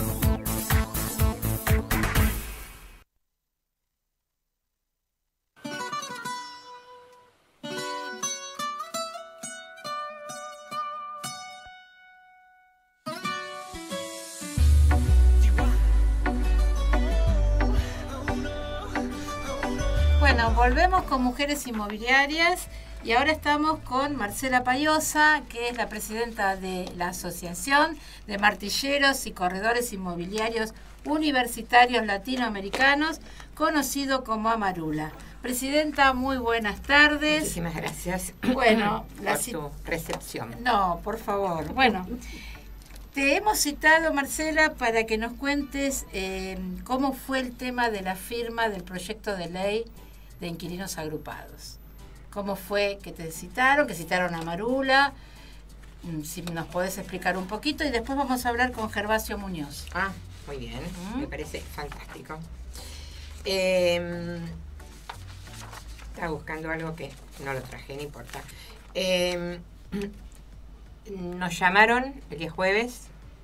Bueno, volvemos con Mujeres Inmobiliarias y ahora estamos con Marcela Payosa, que es la presidenta de la Asociación de Martilleros y Corredores Inmobiliarios Universitarios Latinoamericanos, conocido como Amarula. Presidenta, muy buenas tardes. Muchísimas gracias. Bueno, por tu recepción. No, por favor. Bueno, te hemos citado, Marcela, para que nos cuentes cómo fue el tema de la firma del proyecto de ley de inquilinos agrupados. ¿Cómo fue que te citaron? Que citaron a Amarula. Si nos podés explicar un poquito y después vamos a hablar con Gervasio Muñoz. Ah, muy bien. Me parece fantástico. Estaba buscando algo que no lo traje, no importa. Nos llamaron el día jueves,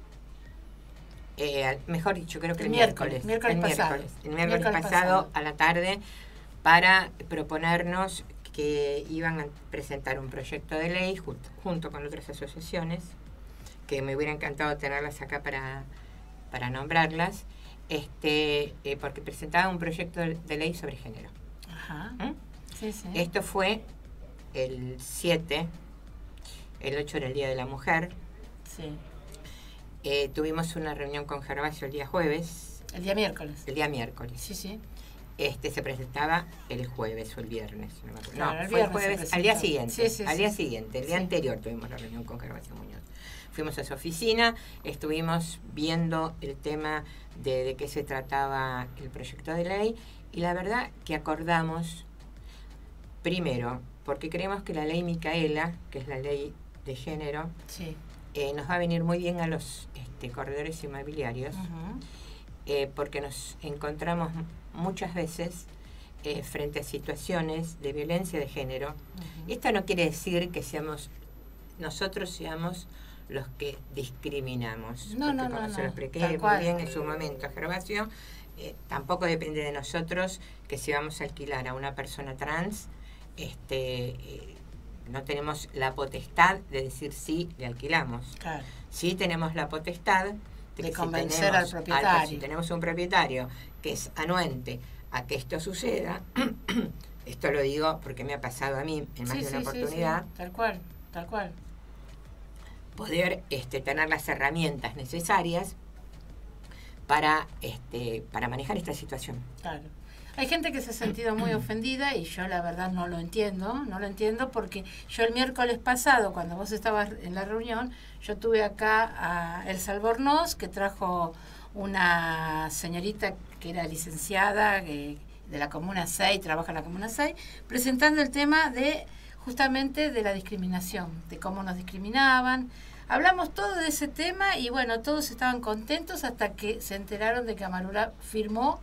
mejor dicho, creo que el miércoles pasado a la tarde, para proponernos que iban a presentar un proyecto de ley junto con otras asociaciones, que me hubiera encantado tenerlas acá para nombrarlas, porque presentaban un proyecto de ley sobre género. Ajá. Sí, sí. Esto fue el 7, el 8 era el Día de la Mujer. Sí. Tuvimos una reunión con Gervasio el día jueves. El día miércoles. El día miércoles. Sí, sí. Se presentaba el jueves o el viernes. No, me acuerdo. Claro, Fue el jueves, al día siguiente. Sí, al día siguiente, el día anterior tuvimos la reunión con Gervasio Muñoz. Fuimos a su oficina, estuvimos viendo el tema de qué se trataba el proyecto de ley y la verdad que acordamos, primero, porque creemos que la ley Micaela, que es la ley de género, sí, nos va a venir muy bien a los corredores inmobiliarios, porque nos encontramos muchas veces frente a situaciones de violencia de género. Esto no quiere decir que nosotros seamos los que discriminamos. No. Se lo expliqué muy bien en su momento a Gervasio. Tampoco depende de nosotros que si vamos a alquilar a una persona trans, no tenemos la potestad de decir sí, le alquilamos. Claro. Sí tenemos la potestad de convencer al propietario. Si tenemos un propietario que es anuente a que esto suceda, esto lo digo porque me ha pasado a mí en más de una oportunidad. Sí. Tal cual. Poder tener las herramientas necesarias para manejar esta situación. Claro. Hay gente que se ha sentido muy ofendida y yo la verdad no lo entiendo porque yo el miércoles pasado, cuando vos estabas en la reunión, yo tuve acá a Elsa Albornoz, que trajo una señorita que era licenciada de la Comuna 6, trabaja en la Comuna 6, presentando el tema justamente de la discriminación, de cómo nos discriminaban. Hablamos todo de ese tema y bueno, todos estaban contentos hasta que se enteraron de que Amarula firmó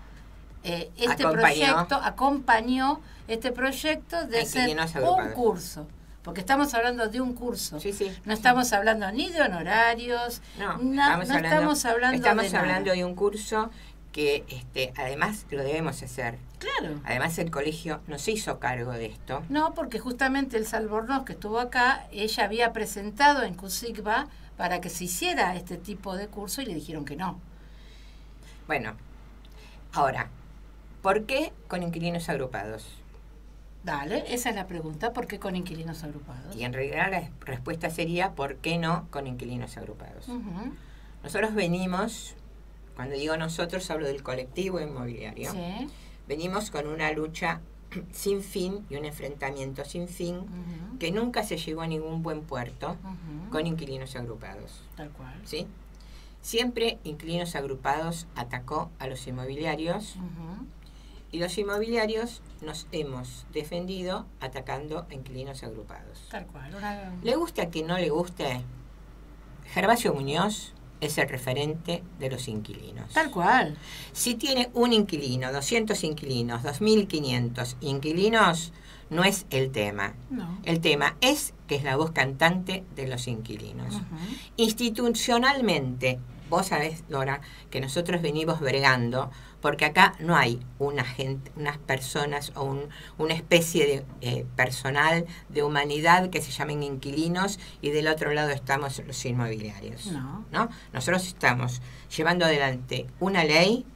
acompañó este proyecto de ser un curso, porque estamos hablando de un curso, no estamos hablando ni de honorarios, estamos hablando de un curso que además lo debemos hacer. Claro. Además el colegio no se hizo cargo de esto. No, porque justamente Elsa Albornoz, que estuvo acá, ella había presentado en CUSICBA para que se hiciera este tipo de curso y le dijeron que no. Bueno, ahora, ¿por qué con inquilinos agrupados? Dale, esa es la pregunta, ¿por qué con inquilinos agrupados? Y en realidad la respuesta sería, ¿por qué no con inquilinos agrupados? Nosotros venimos, cuando digo nosotros hablo del colectivo inmobiliario, venimos con una lucha sin fin y un enfrentamiento sin fin que nunca se llegó a ningún buen puerto con inquilinos agrupados. Tal cual. ¿Sí? Siempre inquilinos agrupados atacó a los inmobiliarios y los inmobiliarios nos hemos defendido atacando a inquilinos agrupados. Tal cual. ¿Le guste a quien no le guste? Gervasio Muñoz es el referente de los inquilinos. Tal cual. Si tiene un inquilino, 200 inquilinos, 2.500 inquilinos, no es el tema. No. El tema es que es la voz cantante de los inquilinos. Institucionalmente, vos sabés, Dora, que nosotros venimos bregando, porque acá no hay unas personas o una especie de personal de humanidad que se llamen inquilinos y del otro lado estamos los inmobiliarios. No. ¿No? Nosotros estamos llevando adelante una ley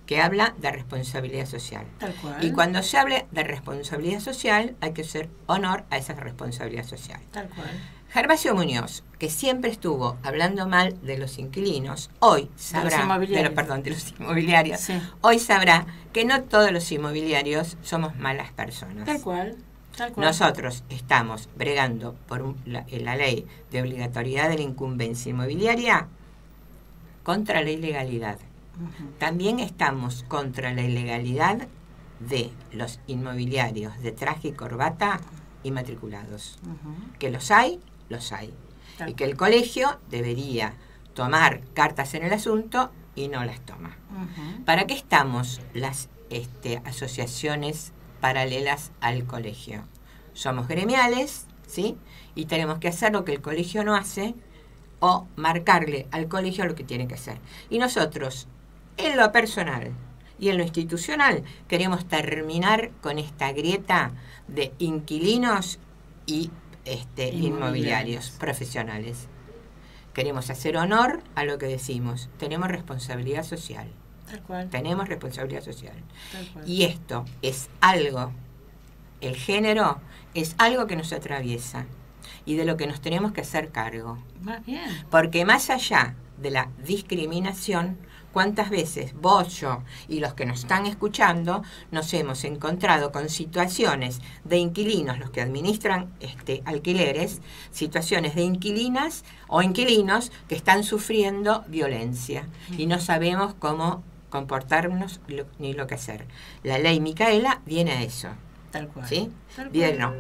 que habla de responsabilidad social. Tal cual. Y cuando se hable de responsabilidad social, hay que hacer honor a esa responsabilidad social. Tal cual. Gervasio Muñoz, que siempre estuvo hablando mal de los inquilinos, hoy sabrá, de los inmobiliarios, sí. Hoy sabrá que no todos los inmobiliarios somos malas personas. Tal cual. Nosotros estamos bregando por la ley de obligatoriedad de la incumbencia inmobiliaria contra la ilegalidad. También estamos contra la ilegalidad de los inmobiliarios de traje y corbata inmatriculados. Que los hay. Y que el colegio debería tomar cartas en el asunto y no las toma. ¿Para qué estamos las asociaciones paralelas al colegio? Somos gremiales, ¿sí? Y tenemos que hacer lo que el colegio no hace o marcarle al colegio lo que tiene que hacer. Y nosotros, en lo personal y en lo institucional, queremos terminar con esta grieta de inquilinos y inmobiliarios profesionales. Queremos hacer honor a lo que decimos. Tenemos responsabilidad social. Tal cual. Tenemos responsabilidad social. Tal cual. Y esto es algo, el género es algo que nos atraviesa y de lo que nos tenemos que hacer cargo. Más bien. Porque más allá de la discriminación, ¿cuántas veces vos, yo y los que nos están escuchando nos hemos encontrado con situaciones de inquilinos, los que administran alquileres, situaciones de inquilinas o inquilinos que están sufriendo violencia y no sabemos cómo comportarnos ni lo que hacer? La ley Micaela viene a eso. Tal cual. ¿Sí? Tal cual.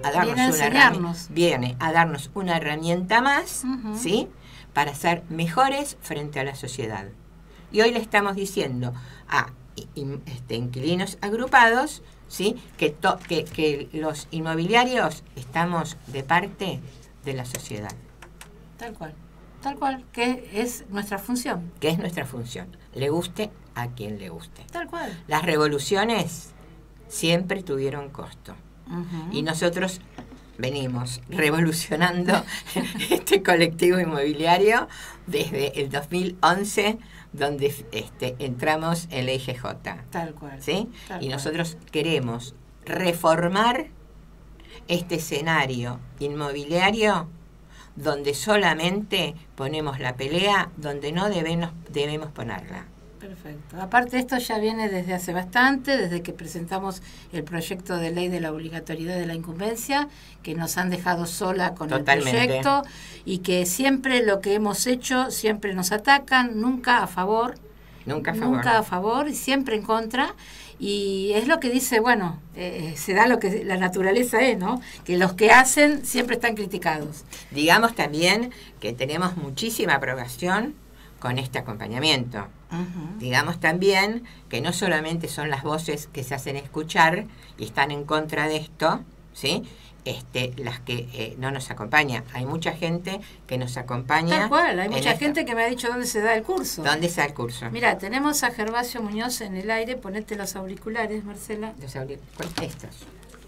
Viene a darnos una herramienta más, ¿sí? Para ser mejores frente a la sociedad. Y hoy le estamos diciendo a inquilinos agrupados, ¿sí? que los inmobiliarios estamos de parte de la sociedad. Tal cual, que es nuestra función. Que es nuestra función, le guste a quien le guste. Tal cual. Las revoluciones siempre tuvieron costo. Y nosotros venimos revolucionando este colectivo inmobiliario desde el 2011, donde entramos en la IGJ. Tal cual. ¿Sí? Tal y cual. nosotros queremos reformar este escenario inmobiliario donde solamente ponemos la pelea donde no debemos ponerla. Perfecto. Aparte esto ya viene desde hace bastante, desde que presentamos el proyecto de ley de la obligatoriedad de la incumbencia, que nos han dejado sola con Totalmente. El proyecto y que siempre lo que hemos hecho, siempre nos atacan, nunca a favor. Nunca a favor y siempre en contra. Y es lo que dice, bueno, se da lo que la naturaleza es, ¿no? Que los que hacen siempre están criticados. Digamos también que tenemos muchísima aprobación con este acompañamiento. Digamos también que no solamente son las voces que se hacen escuchar y están en contra de esto, ¿sí? Las que no nos acompaña. Hay mucha gente que nos acompaña. Tal cual, hay mucha gente que me ha dicho dónde se da el curso. ¿Dónde se da el curso? Mira, tenemos a Gervasio Muñoz en el aire. Ponete los auriculares, Marcela. Estos.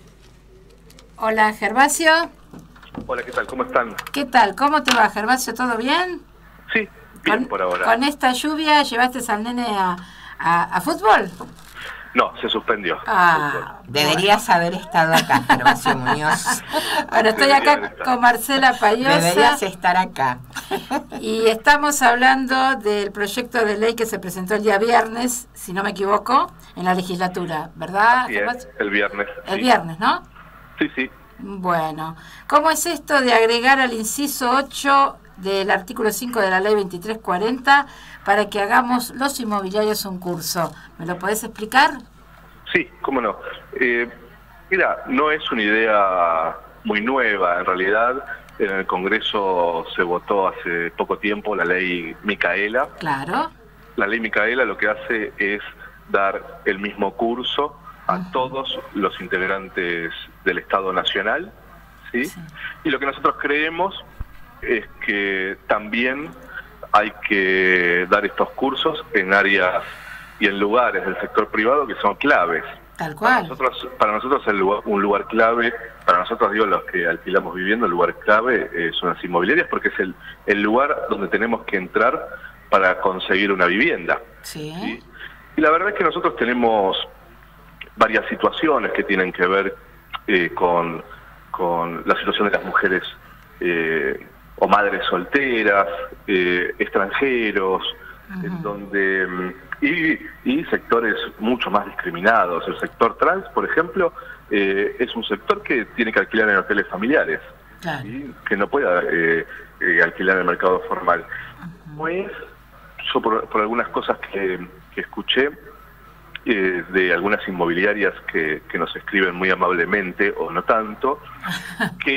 Hola, Gervasio. Hola, ¿qué tal? ¿Cómo están? ¿Qué tal? ¿Cómo te va, Gervasio? ¿Todo bien? Sí, bien por ahora. ¿Con esta lluvia llevaste al nene a fútbol? No, se suspendió. Deberías haber estado acá, Gervasio Muñoz. Bueno, estoy acá con Marcela Payosa. Deberías estar acá. Y estamos hablando del proyecto de ley que se presentó el día viernes, si no me equivoco, en la legislatura, ¿verdad? Sí, el viernes. El viernes, ¿no? Sí, sí. Bueno, ¿cómo es esto de agregar al inciso 8 del artículo 5 de la ley 2340 para que hagamos los inmobiliarios un curso? ¿Me lo podés explicar? Sí, cómo no. Mira, no es una idea muy nueva. En realidad, en el Congreso se votó hace poco tiempo la ley Micaela. Claro. La ley Micaela lo que hace es dar el mismo curso a todos los integrantes del Estado Nacional, ¿sí? Y lo que nosotros creemos es que también hay que dar estos cursos en áreas y en lugares del sector privado que son claves. Tal cual. Para nosotros un lugar clave, para nosotros digo los que alquilamos viviendo, el lugar clave son las inmobiliarias porque es el lugar donde tenemos que entrar para conseguir una vivienda. Sí. ¿Sí? Y la verdad es que nosotros tenemos varias situaciones que tienen que ver con la situación de las mujeres o madres solteras, extranjeros, en donde y sectores mucho más discriminados. El sector trans, por ejemplo, es un sector que tiene que alquilar en hoteles familiares, claro, que no puede alquilar en el mercado formal. Pues yo por algunas cosas que escuché de algunas inmobiliarias que nos escriben muy amablemente, o no tanto, que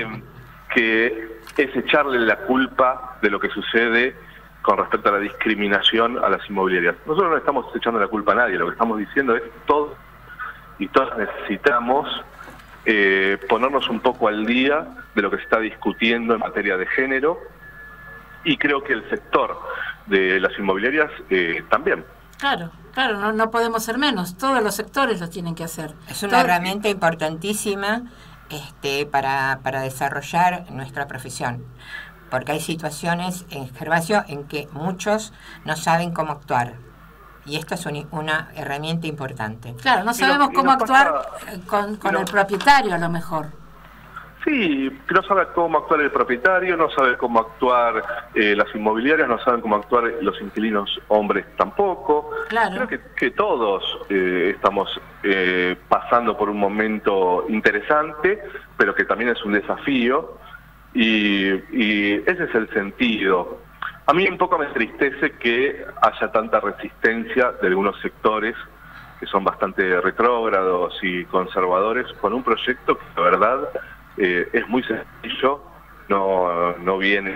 es echarle la culpa de lo que sucede con respecto a la discriminación a las inmobiliarias. Nosotros no estamos echando la culpa a nadie, lo que estamos diciendo es todos y todas necesitamos ponernos un poco al día de lo que se está discutiendo en materia de género, y creo que el sector de las inmobiliarias también. Claro, no podemos ser menos, todos los sectores lo tienen que hacer. Es una herramienta importantísima para desarrollar nuestra profesión, porque hay situaciones en Gervasio en que muchos no saben cómo actuar, y esto es una herramienta importante. Claro, no sabemos cómo actuar con el propietario a lo mejor. Sí, no sabe cómo actuar el propietario, no sabe cómo actuar las inmobiliarias, no saben cómo actuar los inquilinos hombres tampoco. Claro. Creo que todos estamos pasando por un momento interesante, pero que también es un desafío, y ese es el sentido. A mí un poco me entristece que haya tanta resistencia de algunos sectores que son bastante retrógrados y conservadores con un proyecto que la verdad es muy sencillo, no viene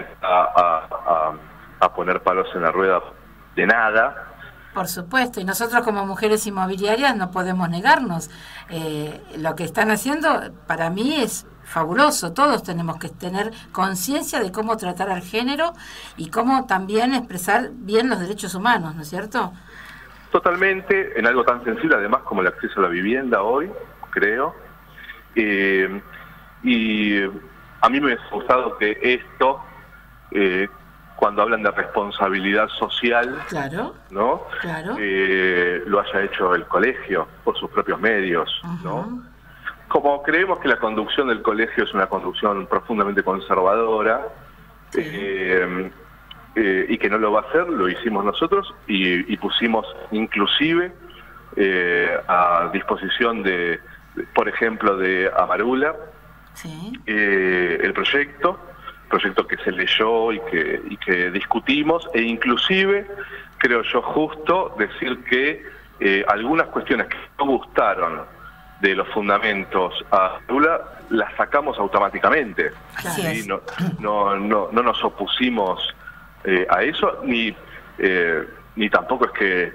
a poner palos en la rueda de nada. Por supuesto, y nosotros como mujeres inmobiliarias no podemos negarnos. Lo que están haciendo para mí es fabuloso. Todos tenemos que tener conciencia de cómo tratar al género y cómo también expresar bien los derechos humanos, ¿no es cierto? Totalmente, en algo tan sensible además como el acceso a la vivienda hoy, creo. Y a mí me ha gustado que esto, cuando hablan de responsabilidad social, claro, ¿no? Claro. Lo haya hecho el colegio por sus propios medios, ¿no? Como creemos que la conducción del colegio es una conducción profundamente conservadora, sí, y que no lo va a hacer, lo hicimos nosotros y pusimos inclusive a disposición de, por ejemplo, de Amarula, sí, el proyecto que se leyó y que discutimos, e inclusive creo yo justo decir que algunas cuestiones que no gustaron de los fundamentos a Amarula las sacamos automáticamente. ¿Sí? No nos opusimos a eso, ni tampoco es que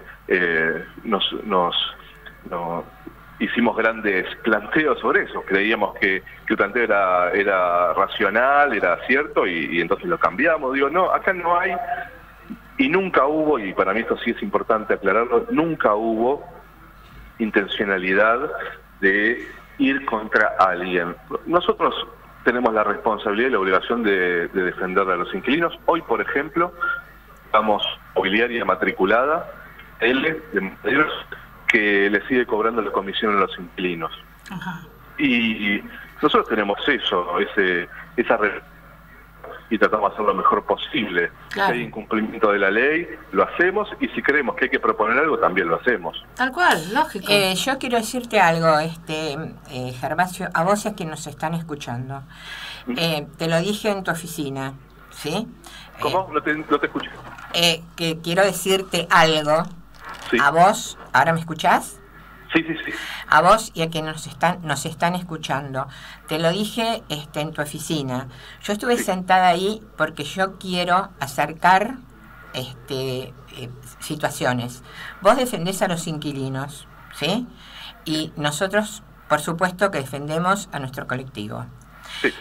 hicimos grandes planteos sobre eso. Creíamos que el planteo era racional, era cierto, y entonces lo cambiamos. Digo, no, acá no hay, y nunca hubo, y para mí esto sí es importante aclararlo, nunca hubo intencionalidad de ir contra alguien. Nosotros tenemos la responsabilidad y la obligación de defender a los inquilinos. Hoy, por ejemplo, estamos mobiliaria matriculada, de Montevideo, que le sigue cobrando la comisión a los inquilinos. Ajá. Y nosotros tenemos esa y tratamos de hacer lo mejor posible. Claro. Si hay incumplimiento de la ley, lo hacemos, y si creemos que hay que proponer algo, también lo hacemos. Tal cual, lógico. Yo quiero decirte algo, Gervasio, a vos y a quienes nos están escuchando. Te lo dije en tu oficina, ¿sí? ¿Cómo? No te escuché. Que quiero decirte algo. Sí. A vos, ¿ahora me escuchás? Sí. A vos y a quienes nos están escuchando. Te lo dije en tu oficina. Yo estuve sentada ahí porque yo quiero acercar situaciones. Vos defendés a los inquilinos, ¿sí? Y nosotros, por supuesto, que defendemos a nuestro colectivo. Sí.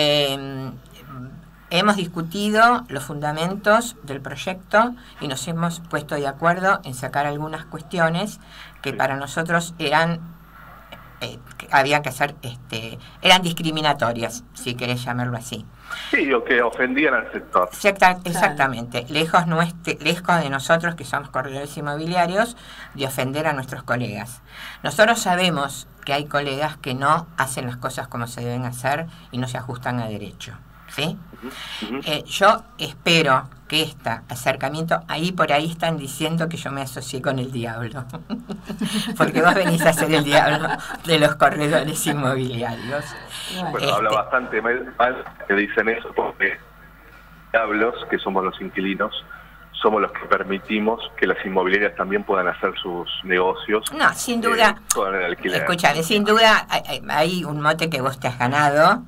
Hemos discutido los fundamentos del proyecto y nos hemos puesto de acuerdo en sacar algunas cuestiones que para nosotros eran habían que hacer, eran discriminatorias, si querés llamarlo así. Sí, o que ofendían al sector. Exactamente, lejos de nosotros que somos corredores inmobiliarios, de ofender a nuestros colegas. Nosotros sabemos que hay colegas que no hacen las cosas como se deben hacer y no se ajustan a derecho, ¿sí? Yo espero que este acercamiento, por ahí están diciendo que yo me asocié con el diablo, porque vos venís a ser el diablo de los corredores inmobiliarios. Bueno, habla bastante mal que dicen eso, porque diablos, que somos los inquilinos, somos los que permitimos que las inmobiliarias también puedan hacer sus negocios. No, sin duda. Con el alquiler. Escuchame, sin duda hay un mote que vos te has ganado,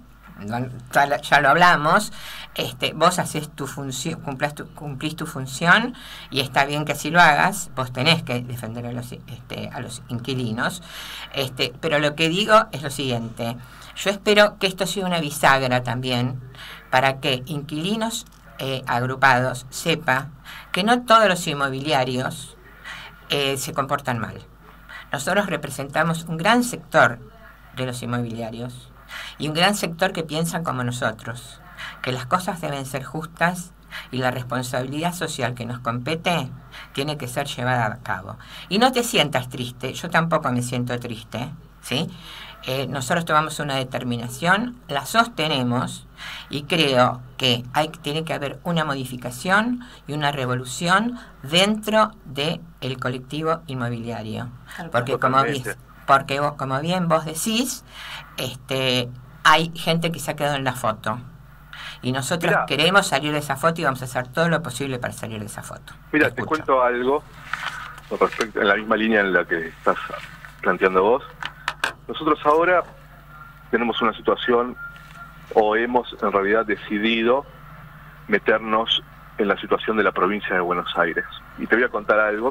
ya lo hablamos. Vos haces tu función, cumplís tu función, y está bien que así lo hagas. Vos tenés que defender a los inquilinos, pero lo que digo es lo siguiente: yo espero que esto sea una bisagra también para que inquilinos agrupados sepa que no todos los inmobiliarios se comportan mal. Nosotros representamos un gran sector de los inmobiliarios y un gran sector que piensan como nosotros, que las cosas deben ser justas y la responsabilidad social que nos compete tiene que ser llevada a cabo. Y no te sientas triste, yo tampoco me siento triste, ¿sí? Nosotros tomamos una determinación, la sostenemos, y creo que tiene que haber una modificación y una revolución dentro del colectivo inmobiliario. Porque como bien vos decís, hay gente que se ha quedado en la foto. Y nosotros queremos salir de esa foto y vamos a hacer todo lo posible para salir de esa foto. Mira, te cuento algo respecto, en la misma línea en la que estás planteando vos. Nosotros ahora tenemos una situación, o hemos en realidad decidido meternos en la situación de la provincia de Buenos Aires. Y te voy a contar algo.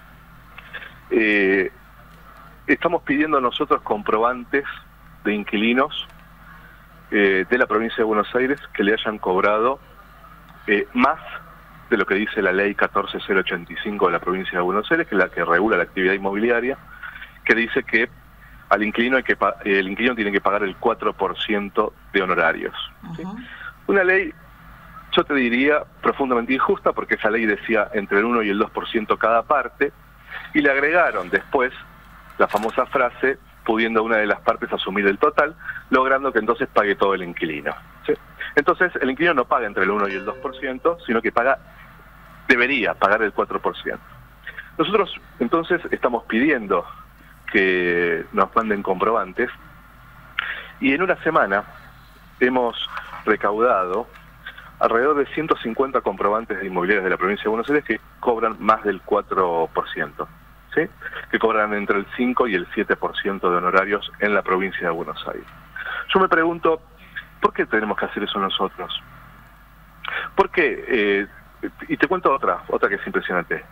Estamos pidiendo nosotros comprobantes de inquilinos de la provincia de Buenos Aires que le hayan cobrado más de lo que dice la ley 14085 de la provincia de Buenos Aires, que es la que regula la actividad inmobiliaria, que dice que al inquilino el inquilino tiene que pagar el 4% de honorarios. ¿Sí? Una ley, yo te diría, profundamente injusta, porque esa ley decía entre el 1 y el 2% cada parte, y le agregaron después la famosa frase, pudiendo una de las partes asumir el total, logrando que entonces pague todo el inquilino. ¿Sí? Entonces, el inquilino no paga entre el 1 y el 2%, sino que debería pagar el 4%. Nosotros, entonces, estamos pidiendo que nos manden comprobantes, y en una semana hemos recaudado alrededor de 150 comprobantes de inmobiliarias de la provincia de Buenos Aires que cobran más del 4%. ¿Sí? Que cobran entre el 5 y el 7% de honorarios en la provincia de Buenos Aires. Yo me pregunto, ¿por qué tenemos que hacer eso nosotros? Porque, y te cuento otra que es impresionante.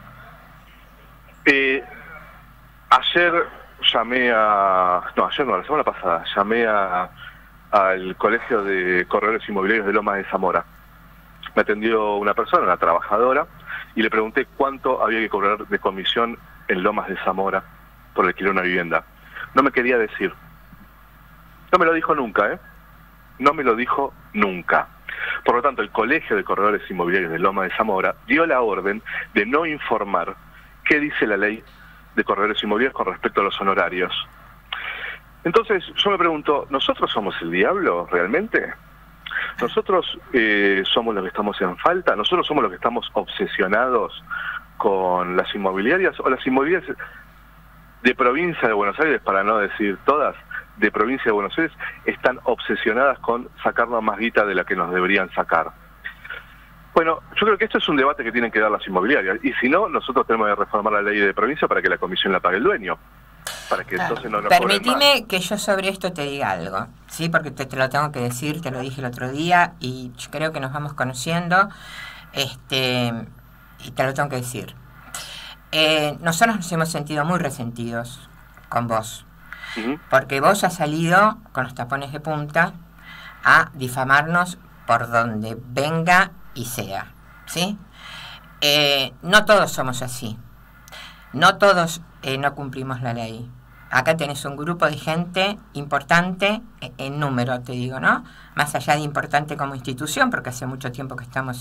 Ayer llamé la semana pasada, llamé al Colegio de Corredores Inmobiliarios de Lomas de Zamora. Me atendió una persona, una trabajadora, y le pregunté cuánto había que cobrar de comisión en Lomas de Zamora por alquilar una vivienda. No me quería decir. No me lo dijo nunca, No me lo dijo nunca. Por lo tanto, el Colegio de Corredores Inmobiliarios de Lomas de Zamora dio la orden de no informar qué dice la ley de corredores inmobiliarios con respecto a los honorarios. Entonces, yo me pregunto, ¿nosotros somos el diablo realmente? ¿Nosotros somos los que estamos en falta? ¿Nosotros somos los que estamos obsesionados con las inmobiliarias? ¿O las inmobiliarias de provincia de Buenos Aires, para no decir todas, de provincia de Buenos Aires, están obsesionadas con sacarnos más guita de la que nos deberían sacar? Bueno, yo creo que esto es un debate que tienen que dar las inmobiliarias. Y si no, nosotros tenemos que reformar la ley de provincia para que la comisión la pague el dueño. Para que entonces no nos Permitime que yo sobre esto te diga algo, ¿sí? Porque te lo tengo que decir, te lo dije el otro día, y yo creo que nos vamos conociendo, y te lo tengo que decir. Nosotros nos hemos sentido muy resentidos con vos, porque vos has salido con los tapones de punta a difamarnos por donde venga y sea, ¿sí? No todos somos así, no todos no cumplimos la ley, acá tenés un grupo de gente importante en número, te digo, ¿no? Más allá de importante como institución, porque hace mucho tiempo que estamos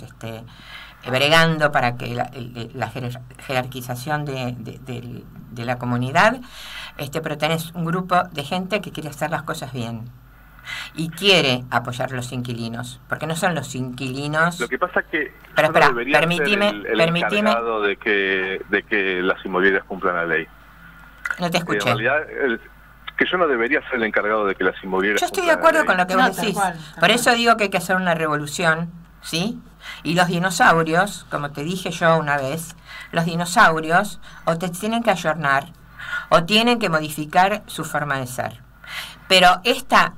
bregando para que la jerarquización de la comunidad, pero tenés un grupo de gente que quiere hacer las cosas bien y quiere apoyar a los inquilinos, porque no son los inquilinos. Lo que pasa es que pero espera, permitime encargado de que las inmobiliarias cumplan la ley. No te escuché. En realidad, que yo no debería ser el encargado de que las inmobiliarias. Yo estoy de acuerdo con lo que vos decís. Por eso digo que hay que hacer una revolución, ¿sí? Y los dinosaurios, como te dije yo una vez, los dinosaurios o te tienen que ayornar o tienen que modificar su forma de ser. Pero esta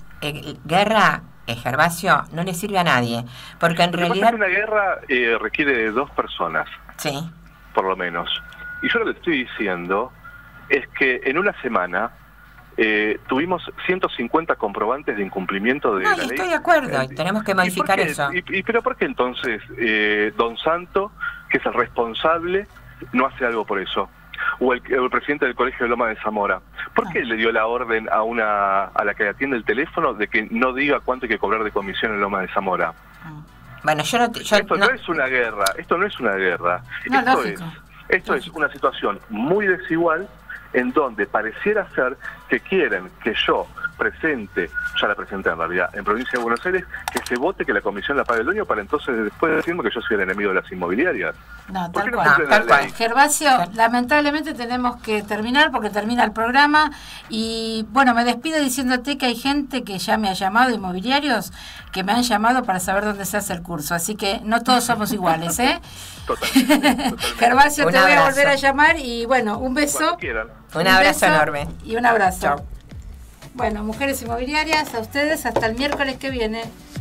guerra, Gervasio, no le sirve a nadie, porque en realidad... Una guerra requiere de 2 personas, sí, por lo menos. Y yo lo que estoy diciendo es que en una semana tuvimos 150 comprobantes de incumplimiento de la ley. Estoy de acuerdo, y tenemos que modificar eso. ¿Pero por qué entonces Don Santo, que es el responsable, no hace algo por eso? O el presidente del Colegio de Loma de Zamora, ¿por qué le dio la orden a la que atiende el teléfono de que no diga cuánto hay que cobrar de comisión en Loma de Zamora? Bueno, esto no es una guerra, esto no es una guerra. Esto es una situación muy desigual en donde pareciera ser que quieren que yo presente, ya la presenté en realidad, en Provincia de Buenos Aires, que se vote que la comisión la pague el dueño para entonces después decirme que yo soy el enemigo de las inmobiliarias. No, tal cual. Gervasio, lamentablemente tenemos que terminar porque termina el programa y bueno, me despido diciéndote que hay gente que ya me ha llamado, inmobiliarios, que me han llamado para saber dónde se hace el curso, así que no todos somos iguales, ¿eh? Totalmente. Gervasio, te voy a volver a llamar y bueno, un beso. Un abrazo enorme. Y un abrazo. Chao. Bueno, Mujeres Inmobiliarias, a ustedes hasta el miércoles que viene.